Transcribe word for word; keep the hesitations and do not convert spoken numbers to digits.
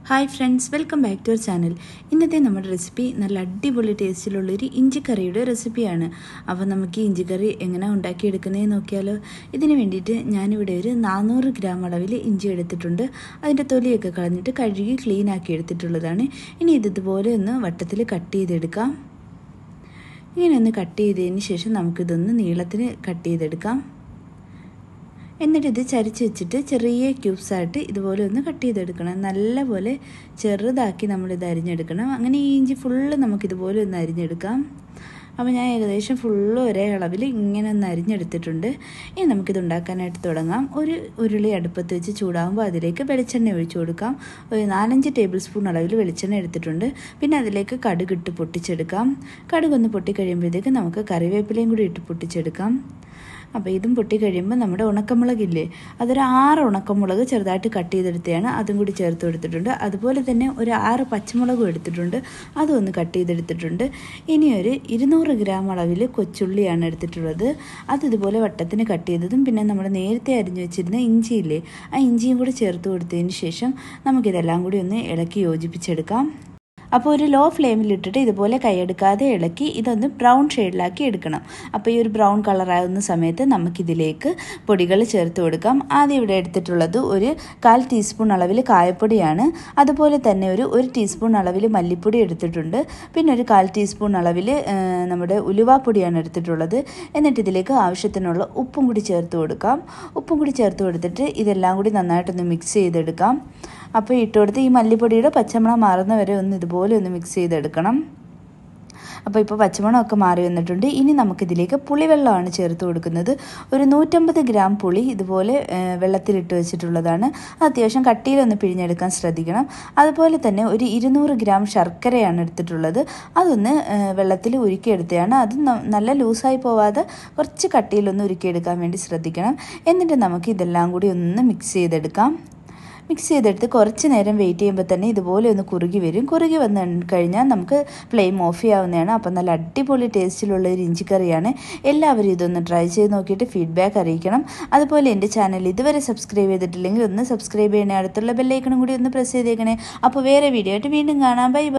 Hi friends, welcome back to our channel. ഇന്നത്തെ നമ്മുടെ recipe നല്ല അടിപൊളി ടേസ്റ്റിലുള്ളൊരു ഇഞ്ചിക്കറിയുടെ റെസിപ്പിയാണ്. അപ്പോൾ നമുക്ക് ഈ ഇഞ്ചിക്കറി എങ്ങനെ ഉണ്ടാക്കിയെടുക്കുന്നതെന്ന് നോക്കിയാലോ. ഇതിന് വേണ്ടിയിട്ട് ഞാനിവിടെ ഒരു നാനൂറ് ഗ്രാം അളവിൽ ഇഞ്ചി എടുത്തിട്ടുണ്ട്. അതിൻ്റെ തൊലിയൊക്കെ കളഞ്ഞിട്ട് കഴുകി ക്ലീൻ ആക്കി എടുത്തിട്ടുള്ളതാണ്. ഇനി ഇതുപോലെ ഒന്ന് വട്ടത്തിൽ കട്ട് ചെയ്തെടുക്കാം. ഇങ്ങനെ ഒന്ന് കട്ട് ചെയ്തതിന് ശേഷം നമുക്കിതൊന്ന് നീളത്തിന് കട്ട് ചെയ്തെടുക്കാം. എന്നിട്ട് ഇത് ചരിച്ച് വെച്ചിട്ട് ചെറിയ ക്യൂബ്സായിട്ട് ഇതുപോലെ ഒന്ന് കട്ട് ചെയ്തെടുക്കണം. നല്ലപോലെ ചെറുതാക്കി നമ്മളിത് അരിഞ്ഞെടുക്കണം. അങ്ങനെ ഈ ഇഞ്ചി ഫുള്ള് നമുക്കിതുപോലെ ഒന്ന് അരിഞ്ഞെടുക്കാം. അപ്പോൾ ഞാൻ ഏകദേശം ഫുള്ള് ഒരേ അളവിൽ ഇങ്ങനെ ഒന്ന് അരിഞ്ഞെടുത്തിട്ടുണ്ട്. ഇനി നമുക്കിത് ഉണ്ടാക്കാനായിട്ട് തുടങ്ങാം. ഒരു ഉരുളി അടുപ്പത്ത് വെച്ച് ചൂടാകുമ്പോൾ അതിലേക്ക് വെളിച്ചെണ്ണ ഒഴിച്ചു കൊടുക്കാം. ഒരു നാലഞ്ച് ടേബിൾ സ്പൂൺ അളവിൽ വെളിച്ചെണ്ണ എടുത്തിട്ടുണ്ട്. പിന്നെ അതിലേക്ക് കടുക് ഇട്ട് പൊട്ടിച്ചെടുക്കാം. കടുകൊന്ന് പൊട്ടിക്കഴിയുമ്പോഴത്തേക്ക് നമുക്ക് കറിവേപ്പിലയും കൂടി ഇട്ട് പൊട്ടിച്ചെടുക്കാം. അപ്പോൾ ഇതും പൊട്ടി കഴിയുമ്പോൾ നമ്മുടെ ഉണക്കമുളകില്ലേ, അതൊരു ആറ് ഉണക്കമുളക് ചെറുതായിട്ട് കട്ട് ചെയ്തെടുത്തതാണ്, അതും കൂടി ചേർത്ത് കൊടുത്തിട്ടുണ്ട്. അതുപോലെ തന്നെ ഒരു ആറ് പച്ചമുളകും എടുത്തിട്ടുണ്ട്, അതും ഒന്ന് കട്ട് ചെയ്തെടുത്തിട്ടുണ്ട്. ഇനി ഒരു ഇരുന്നൂറ് ഗ്രാം അളവിൽ കൊച്ചുള്ളിയാണ് എടുത്തിട്ടുള്ളത്. അത് ഇതുപോലെ വട്ടത്തിന് കട്ട് ചെയ്തതും പിന്നെ നമ്മൾ നേരത്തെ അരിഞ്ഞു വെച്ചിരുന്ന ഇഞ്ചിയില്ലേ, ആ ഇഞ്ചിയും കൂടി ചേർത്ത് കൊടുത്തതിന് ശേഷം നമുക്കിതെല്ലാം കൂടി ഒന്ന് ഇളക്കി യോജിപ്പിച്ചെടുക്കാം. അപ്പോൾ ഒരു ലോ ഫ്ലെയിമിലിട്ടിട്ട് ഇതുപോലെ കൈയെടുക്കാതെ ഇളക്കി ഇതൊന്ന് ബ്രൗൺ ഷെയ്ഡിലാക്കി എടുക്കണം. അപ്പോൾ ഈ ഒരു ബ്രൗൺ കളറാകുന്ന സമയത്ത് നമുക്കിതിലേക്ക് പൊടികൾ ചേർത്ത് കൊടുക്കാം. ആദ്യം ഇവിടെ എടുത്തിട്ടുള്ളത് ഒരു കാൽ ടീസ്പൂൺ അളവിൽ കായപ്പൊടിയാണ്. അതുപോലെ തന്നെ ഒരു ഒരു ടീസ്പൂൺ അളവിൽ മല്ലിപ്പൊടി എടുത്തിട്ടുണ്ട്. പിന്നെ ഒരു കാൽ ടീസ്പൂൺ അളവിൽ നമ്മുടെ ഉലുവാപ്പൊടിയാണ് എടുത്തിട്ടുള്ളത്. എന്നിട്ട് ഇതിലേക്ക് ആവശ്യത്തിനുള്ള ഉപ്പും കൂടി ചേർത്ത് കൊടുക്കാം. ഉപ്പും കൂടി ചേർത്ത് കൊടുത്തിട്ട് ഇതെല്ലാം കൂടി നന്നായിട്ടൊന്ന് മിക്സ് ചെയ്തെടുക്കാം. അപ്പോൾ ഇട്ട് കൊടുത്ത് ഈ മല്ലിപ്പൊടിയുടെ പച്ചമണം മാറുന്ന വരെ ഒന്ന് ഇതുപോലെ ഒന്ന് മിക്സ് ചെയ്തെടുക്കണം. അപ്പോൾ ഇപ്പോൾ പച്ചമണമൊക്കെ മാറി വന്നിട്ടുണ്ട്. ഇനി നമുക്കിതിലേക്ക് പുളിവെള്ളമാണ് ചേർത്ത് കൊടുക്കുന്നത്. ഒരു നൂറ്റമ്പത് ഗ്രാം പുളി ഇതുപോലെ വെള്ളത്തിലിട്ട് വെച്ചിട്ടുള്ളതാണ്. അത്യാവശ്യം കട്ടിയിലൊന്ന് പിഴിഞ്ഞെടുക്കാൻ ശ്രദ്ധിക്കണം. അതുപോലെ തന്നെ ഒരു ഇരുന്നൂറ് ഗ്രാം ശർക്കരയാണ് എടുത്തിട്ടുള്ളത്. അതൊന്ന് വെള്ളത്തിൽ ഉരുക്കിയെടുത്തതാണ്. അത് നല്ല ലൂസായി പോവാതെ കുറച്ച് കട്ടിയിലൊന്ന് ഉരുക്കിയെടുക്കാൻ വേണ്ടി ശ്രദ്ധിക്കണം. എന്നിട്ട് നമുക്ക് ഇതെല്ലാം കൂടി ഒന്ന് മിക്സ് ചെയ്തെടുക്കാം. മിക്സ് ചെയ്തെടുത്ത് കുറച്ച് നേരം വെയിറ്റ് ചെയ്യുമ്പോൾ തന്നെ ഇതുപോലെ ഒന്ന് കുറുകി വരും. കുറുകി വന്ന് കഴിഞ്ഞാൽ നമുക്ക് ഫ്ലെയിം ഓഫ് ചെയ്യാവുന്നതാണ്. അപ്പം നല്ല അടിപൊളി ടേസ്റ്റിലുള്ള ഒരു ഇഞ്ചിക്കറിയാണ്. എല്ലാവരും ഇതൊന്ന് ട്രൈ ചെയ്ത് നോക്കിയിട്ട് ഫീഡ്ബാക്ക് അറിയിക്കണം. അതുപോലെ എൻ്റെ ചാനൽ ഇതുവരെ സബ്സ്ക്രൈബ് ചെയ്തിട്ടില്ലെങ്കിൽ ഒന്ന് സബ്സ്ക്രൈബ് ചെയ്യണേ. അടുത്തുള്ള ബെല്ലൈക്കണും കൂടി ഒന്ന് പ്രസ് ചെയ്തേക്കണേ. അപ്പോൾ വേറെ വീഡിയോ ആയിട്ട് വീണ്ടും കാണാം. Bye by.